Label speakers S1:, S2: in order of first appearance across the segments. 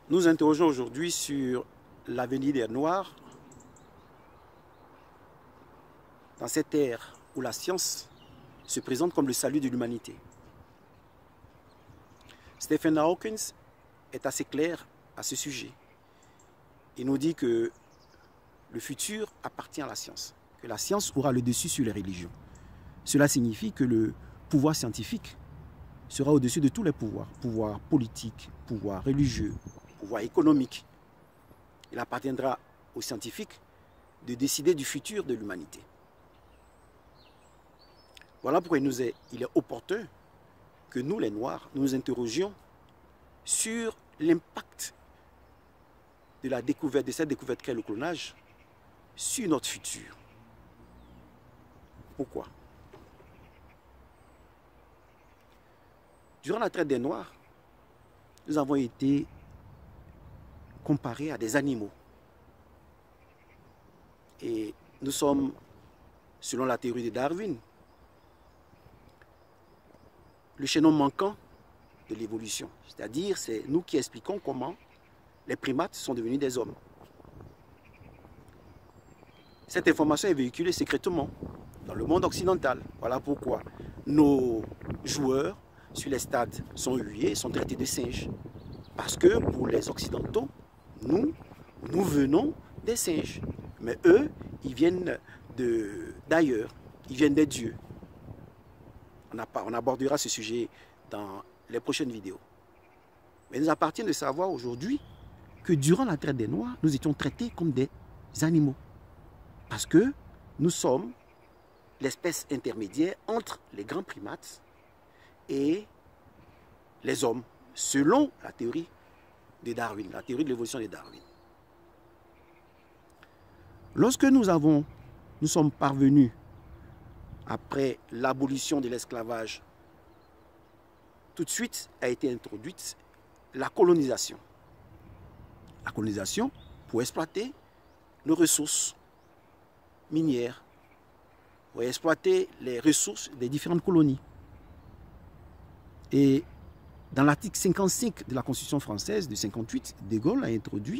S1: Nous interrogeons aujourd'hui sur l'avenir des Noirs dans cette ère où la science se présente comme le salut de l'humanité. Stephen Hawking est assez clair à ce sujet. Il nous dit que le futur appartient à la science, que la science aura le dessus sur les religions. Cela signifie que le pouvoir scientifique sera au-dessus de tous les pouvoirs, pouvoir politique, pouvoir religieux, pouvoir économique. Il appartiendra aux scientifiques de décider du futur de l'humanité. Voilà pourquoi il est opportun que nous, les Noirs, nous interrogions sur l'impact de cette découverte qu'est le clonage sur notre futur. Pourquoi? Durant la traite des Noirs, nous avons été comparés à des animaux. Et nous sommes, selon la théorie de Darwin, le chaînon manquant de l'évolution. C'est-à-dire, c'est nous qui expliquons comment les primates sont devenus des hommes. Cette information est véhiculée secrètement dans le monde occidental. Voilà pourquoi nos joueurs sur les stades sont hués et sont traités de singes. Parce que pour les Occidentaux, nous venons des singes. Mais eux, ils viennent d'ailleurs, ils viennent des dieux. On abordera ce sujet dans les prochaines vidéos. Mais il nous appartient de savoir aujourd'hui que durant la traite des Noirs, nous étions traités comme des animaux. Parce que nous sommes l'espèce intermédiaire entre les grands primates et les hommes, selon la théorie de Darwin, la théorie de l'évolution de Darwin. Lorsque nous sommes parvenus, après l'abolition de l'esclavage, tout de suite a été introduite la colonisation. La colonisation pour exploiter nos ressources minières, pour exploiter les ressources des différentes colonies. Et dans l'article 55 de la Constitution française de 58, De Gaulle a introduit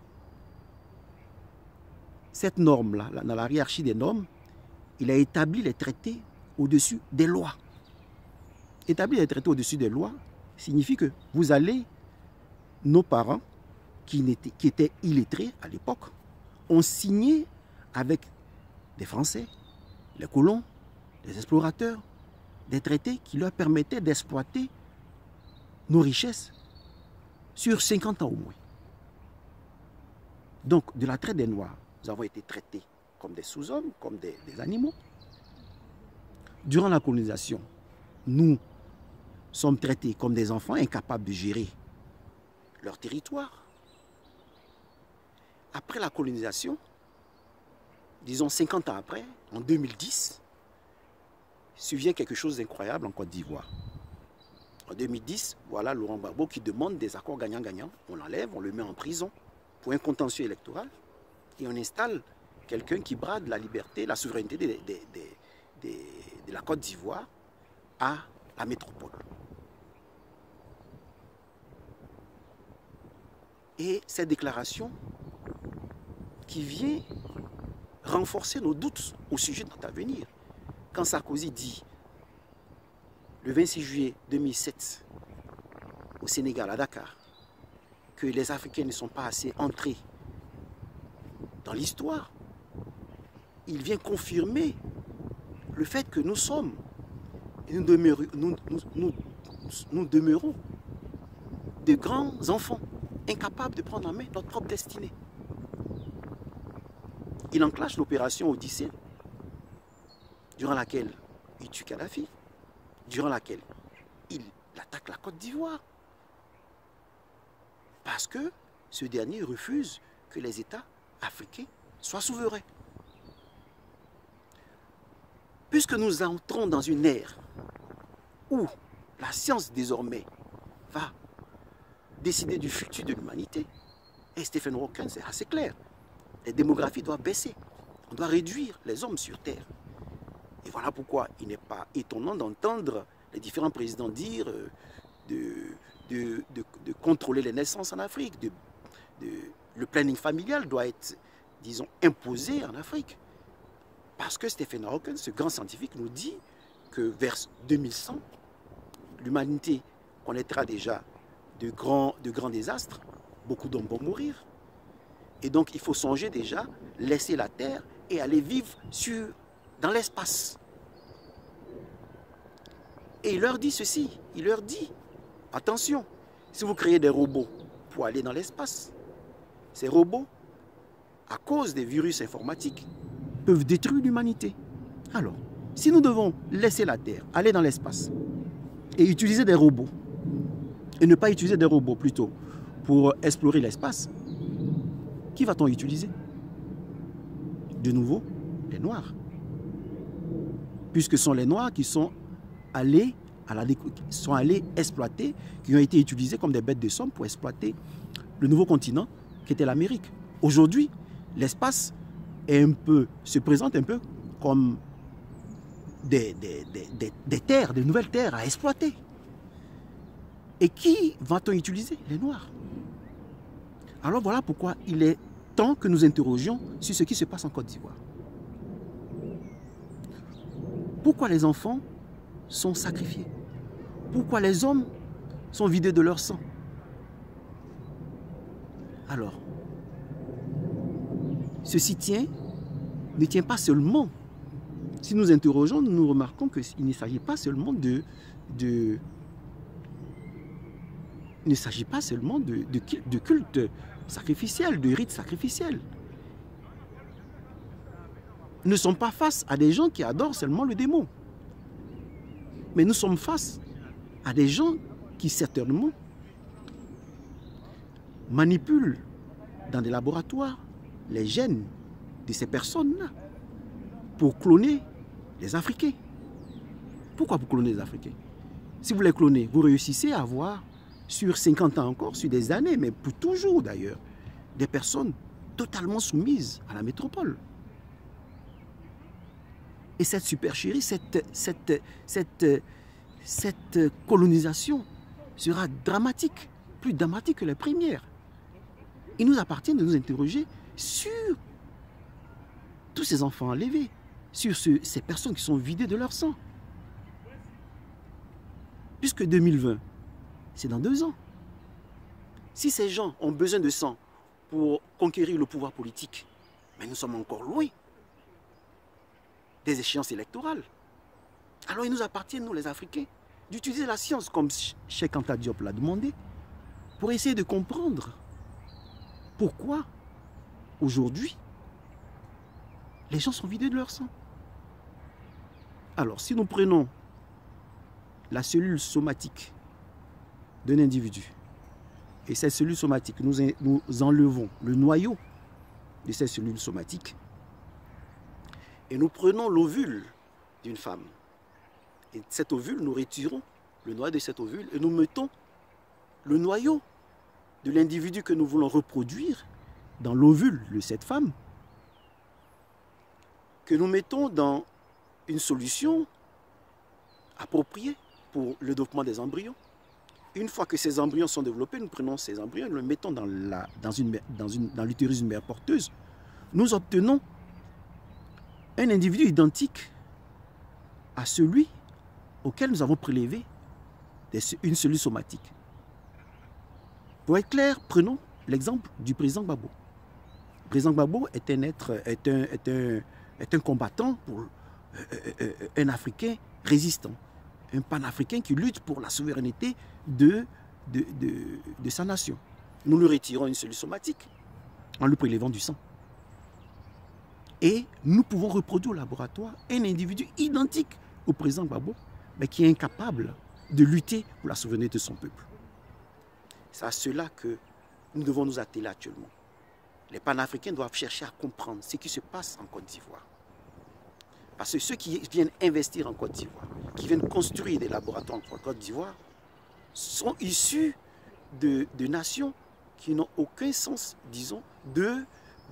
S1: cette norme-là, dans la hiérarchie des normes. Il a établi les traités au-dessus des lois. Établir les traités au-dessus des lois signifie que vous allez, nos parents, qui étaient illettrés à l'époque, ont signé avec des Français, les colons, les explorateurs, des traités qui leur permettaient d'exploiter nos richesses sur 50 ans au moins. Donc, de la traite des Noirs, nous avons été traités comme des sous-hommes, comme des animaux. Durant la colonisation, nous sommes traités comme des enfants incapables de gérer leur territoire. Après la colonisation, disons 50 ans après, en 2010, survient quelque chose d'incroyable en Côte d'Ivoire. En 2010, voilà Laurent Gbagbo qui demande des accords gagnant-gagnant. On l'enlève, on le met en prison pour un contentieux électoral et on installe quelqu'un qui brade la liberté, la souveraineté de la Côte d'Ivoire à la métropole. Et cette déclaration qui vient renforcer nos doutes au sujet de notre avenir. Quand Sarkozy dit, le 26 juillet 2007, au Sénégal, à Dakar, que les Africains ne sont pas assez entrés dans l'histoire, il vient confirmer le fait que nous sommes, et nous demeurons de grands enfants, incapables de prendre en main notre propre destinée. Il enclenche l'opération Odyssée, durant laquelle il tue Kadhafi, durant laquelle il attaque la Côte d'Ivoire. Parce que ce dernier refuse que les États africains soient souverains. Puisque nous entrons dans une ère où la science désormais va décider du futur de l'humanité, et Stephen Hawking, c'est assez clair, les démographies doivent baisser. On doit réduire les hommes sur Terre. Et voilà pourquoi il n'est pas étonnant d'entendre les différents présidents dire de contrôler les naissances en Afrique. Le planning familial doit être, disons, imposé en Afrique. Parce que Stephen Hawking, ce grand scientifique, nous dit que vers 2100, l'humanité connaîtra déjà de grands désastres. Beaucoup d'hommes vont mourir. Et donc, il faut songer déjà, laisser la Terre et aller vivre dans l'espace. Et il leur dit ceci, il leur dit, attention, si vous créez des robots pour aller dans l'espace, ces robots, à cause des virus informatiques, peuvent détruire l'humanité. Alors, si nous devons laisser la Terre, aller dans l'espace et utiliser des robots, et ne pas utiliser des robots plutôt pour explorer l'espace, qui va-t-on utiliser? De nouveau, les Noirs. Puisque ce sont les Noirs qui sont allés exploiter, qui ont été utilisés comme des bêtes de somme pour exploiter le nouveau continent qui était l'Amérique. Aujourd'hui, l'espace se présente un peu comme des terres, des nouvelles terres à exploiter. Et qui va-t-on utiliser? Les Noirs. Alors voilà pourquoi il est temps que nous interrogions sur ce qui se passe en Côte d'Ivoire. Pourquoi les enfants sont sacrifiés? Pourquoi les hommes sont vidés de leur sang? Alors, ceci ne tient pas seulement, si nous interrogeons, nous remarquons qu'il ne s'agit pas seulement de culte sacrificiel, de rites sacrificiels. Nous ne sommes pas face à des gens qui adorent seulement le démon. Mais nous sommes face à des gens qui certainement manipulent dans des laboratoires les gènes de ces personnes-là pour cloner les Africains. Pourquoi pour cloner les Africains? Si vous les clonez, vous réussissez à avoir sur 50 ans encore, sur des années, mais pour toujours d'ailleurs, des personnes totalement soumises à la métropole. Et cette supercherie, cette colonisation sera dramatique, plus dramatique que les premières. Il nous appartient de nous interroger sur tous ces enfants enlevés, sur ces personnes qui sont vidées de leur sang. Puisque 2020, c'est dans 2 ans. Si ces gens ont besoin de sang pour conquérir le pouvoir politique, mais nous sommes encore loin des échéances électorales. Alors il nous appartient, nous les Africains, d'utiliser la science comme Cheikh Anta Diop l'a demandé, pour essayer de comprendre pourquoi aujourd'hui les gens sont vidés de leur sang. Alors si nous prenons la cellule somatique d'un individu, et cette cellule somatique, nous enlevons le noyau de cette cellule somatique, et nous prenons l'ovule d'une femme. Et cet ovule, nous retirons le noyau de cet ovule et nous mettons le noyau de l'individu que nous voulons reproduire dans l'ovule de cette femme, que nous mettons dans une solution appropriée pour le développement des embryons. Une fois que ces embryons sont développés, nous prenons ces embryons et nous les mettons dans l'utérus d'une mère porteuse. Nous obtenons un individu identique à celui auquel nous avons prélevé une cellule somatique. Pour être clair, prenons l'exemple du président Gbagbo. Le président Gbagbo est un combattant, un Africain résistant, un panafricain qui lutte pour la souveraineté de sa nation. Nous lui retirons une cellule somatique en lui prélevant du sang. Et nous pouvons reproduire au laboratoire un individu identique au président Gbagbo, mais qui est incapable de lutter pour la souveraineté de son peuple. C'est à cela que nous devons nous atteler actuellement. Les panafricains doivent chercher à comprendre ce qui se passe en Côte d'Ivoire. Parce que ceux qui viennent investir en Côte d'Ivoire, qui viennent construire des laboratoires en Côte d'Ivoire, sont issus de nations qui n'ont aucun sens, disons, de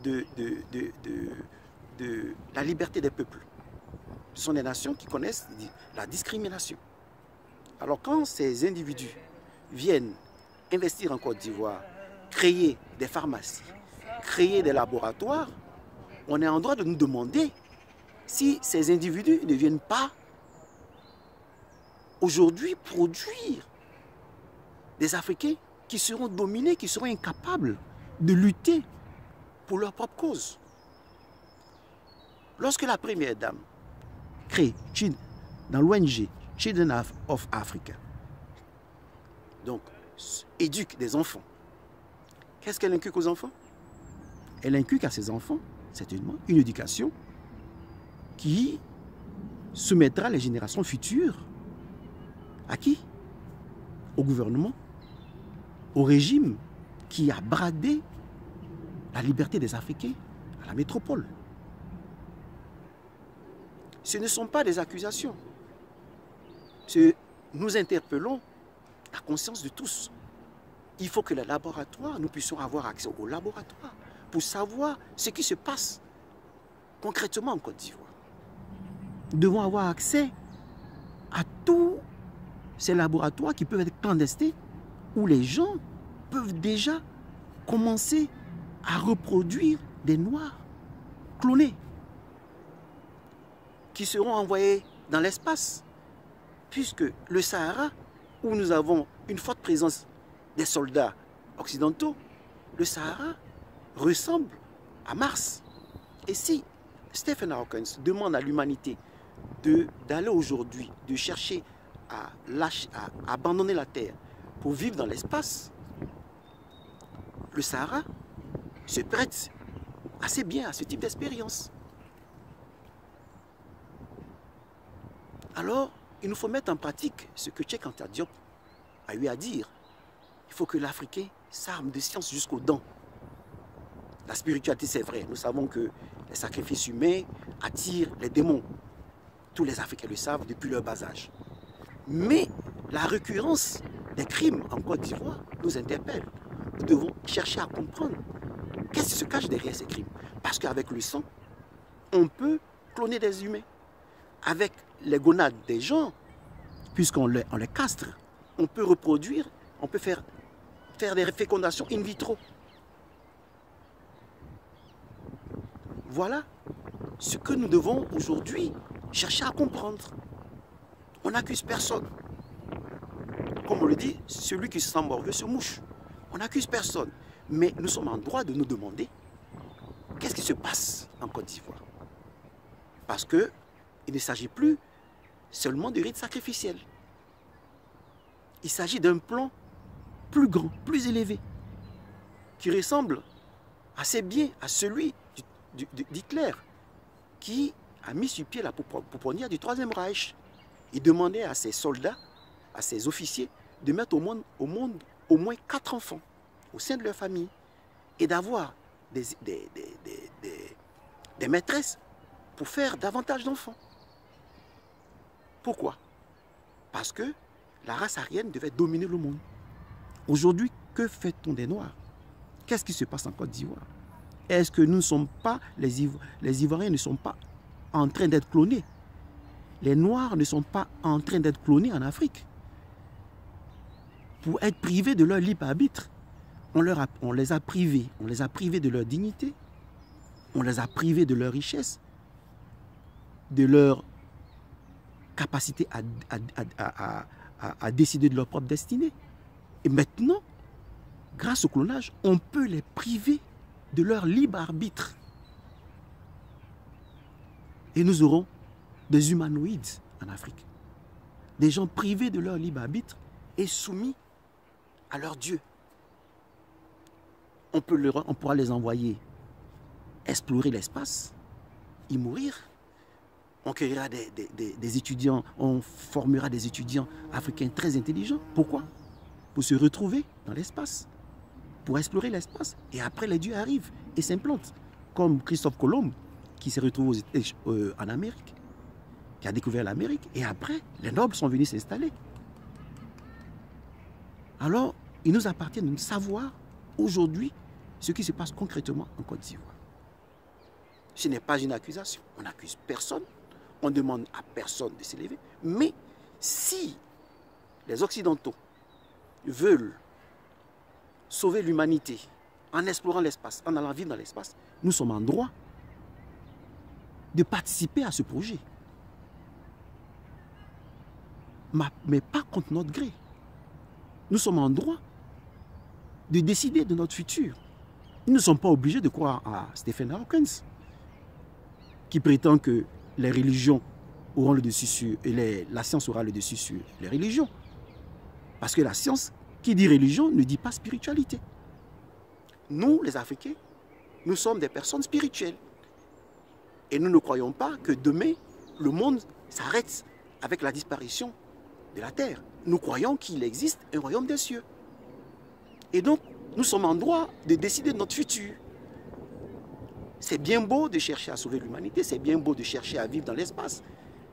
S1: la liberté des peuples. Ce sont des nations qui connaissent la discrimination. Alors quand ces individus viennent investir en Côte d'Ivoire, créer des pharmacies, créer des laboratoires, on est en droit de nous demander si ces individus ne viennent pas aujourd'hui produire des Africains qui seront dominés, qui seront incapables de lutter pour leur propre cause. Lorsque la première dame crée dans l'ONG Children of Africa, donc éduque des enfants, qu'est-ce qu'elle inculque aux enfants? Elle inculque à ses enfants, certainement, une éducation qui soumettra les générations futures à qui? Au gouvernement, au régime qui a bradé la liberté des Africains à la métropole. Ce ne sont pas des accusations. Nous interpellons la conscience de tous. Il faut que les laboratoires, nous puissions avoir accès aux laboratoires pour savoir ce qui se passe concrètement en Côte d'Ivoire. Nous devons avoir accès à tous ces laboratoires qui peuvent être clandestins, où les gens peuvent déjà commencer à reproduire des Noirs clonés qui seront envoyés dans l'espace, puisque le Sahara, où nous avons une forte présence des soldats occidentaux, le Sahara ressemble à Mars. Et si Stephen Hawking demande à l'humanité d'aller aujourd'hui, de chercher à abandonner la Terre pour vivre dans l'espace, le Sahara se prête assez bien à ce type d'expérience. Alors, il nous faut mettre en pratique ce que Cheikh Anta Diop a eu à dire. Il faut que l'Africain s'arme de science jusqu'aux dents. La spiritualité, c'est vrai. Nous savons que les sacrifices humains attirent les démons. Tous les Africains le savent depuis leur bas âge. Mais la récurrence des crimes en Côte d'Ivoire nous interpelle. Nous devons chercher à comprendre qu'est-ce qui se cache derrière ces crimes. Parce qu'avec le sang, on peut cloner des humains. Avec les gonades des gens, puisqu'on les castre, on peut reproduire, on peut faire des fécondations in vitro. Voilà ce que nous devons aujourd'hui chercher à comprendre. On n'accuse personne. Comme on le dit, celui qui se sent morveux se mouche. On n'accuse personne. Mais nous sommes en droit de nous demander qu'est-ce qui se passe en Côte d'Ivoire. Parce qu'il ne s'agit plus seulement de rites sacrificiels. Il s'agit d'un plan plus grand, plus élevé, qui ressemble assez bien à celui d'Hitler, qui a mis sur pied la pouponnière du Troisième Reich. Il demandait à ses soldats, à ses officiers, de mettre au monde au moins 4 enfants au sein de leur famille et d'avoir des maîtresses pour faire davantage d'enfants. Pourquoi? Parce que la race aryenne devait dominer le monde. Aujourd'hui, que fait-on des Noirs? Qu'est-ce qui se passe en Côte d'Ivoire? Est-ce que nous ne sommes pas, les Ivoiriens ne sont pas en train d'être clonés? Les Noirs ne sont pas en train d'être clonés en Afrique pour être privés de leur libre arbitre. On les a privés de leur dignité, on les a privés de leur richesse, de leur capacité à décider de leur propre destinée. Et maintenant, grâce au clonage, on peut les priver de leur libre arbitre. Et nous aurons des humanoïdes en Afrique. Des gens privés de leur libre arbitre et soumis à leur Dieu. On pourra les envoyer explorer l'espace, y mourir. On créera des étudiants, on formera des étudiants africains très intelligents. Pourquoi? Pour se retrouver dans l'espace, pour explorer l'espace. Et après, les dieux arrivent et s'implantent. Comme Christophe Colomb, qui s'est retrouvé en Amérique, qui a découvert l'Amérique. Et après, les nobles sont venus s'installer. Alors, il nous appartient de savoir aujourd'hui ce qui se passe concrètement en Côte d'Ivoire. Ce n'est pas une accusation. On n'accuse personne. On ne demande à personne de s'élever. Mais si les Occidentaux veulent sauver l'humanité en explorant l'espace, en allant vivre dans l'espace, nous sommes en droit de participer à ce projet. Mais pas contre notre gré. Nous sommes en droit de décider de notre futur. Nous ne sommes pas obligés de croire à Stephen Hawking, qui prétend que les religions auront le dessus sur, et la science aura le dessus sur les religions. Parce que la science, qui dit religion, ne dit pas spiritualité. Nous, les Africains, nous sommes des personnes spirituelles. Et nous ne croyons pas que demain, le monde s'arrête avec la disparition de la terre. Nous croyons qu'il existe un royaume des cieux. Et donc, nous sommes en droit de décider de notre futur. C'est bien beau de chercher à sauver l'humanité, c'est bien beau de chercher à vivre dans l'espace.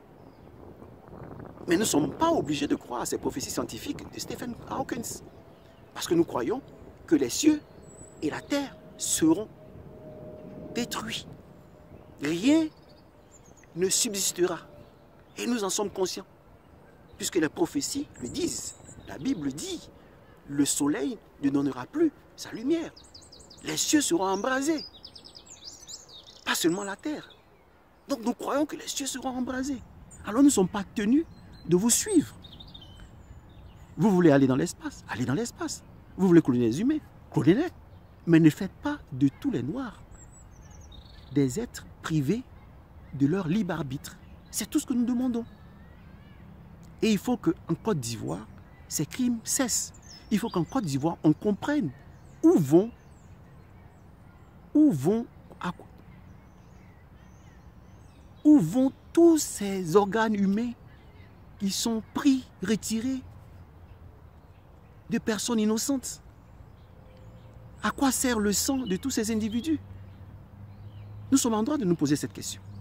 S1: Mais nous ne sommes pas obligés de croire à ces prophéties scientifiques de Stephen Hawking. Parce que nous croyons que les cieux et la terre seront détruits. Rien ne subsistera. Et nous en sommes conscients. Puisque les prophéties le disent. La Bible dit, le soleil ne donnera plus sa lumière. Les cieux seront embrasés. Pas seulement la terre. Donc nous croyons que les cieux seront embrasés. Alors nous ne sommes pas tenus de vous suivre. Vous voulez aller dans l'espace? Allez dans l'espace. Vous voulez cloner les humains? Clonez-les. Mais ne faites pas de tous les noirs des êtres privés de leur libre arbitre. C'est tout ce que nous demandons. Et il faut qu'en Côte d'Ivoire, ces crimes cessent. Il faut qu'en Côte d'Ivoire, on comprenne où vont tous ces organes humains qui sont pris, retirés de personnes innocentes. À quoi sert le sang de tous ces individus? Nous sommes en droit de nous poser cette question.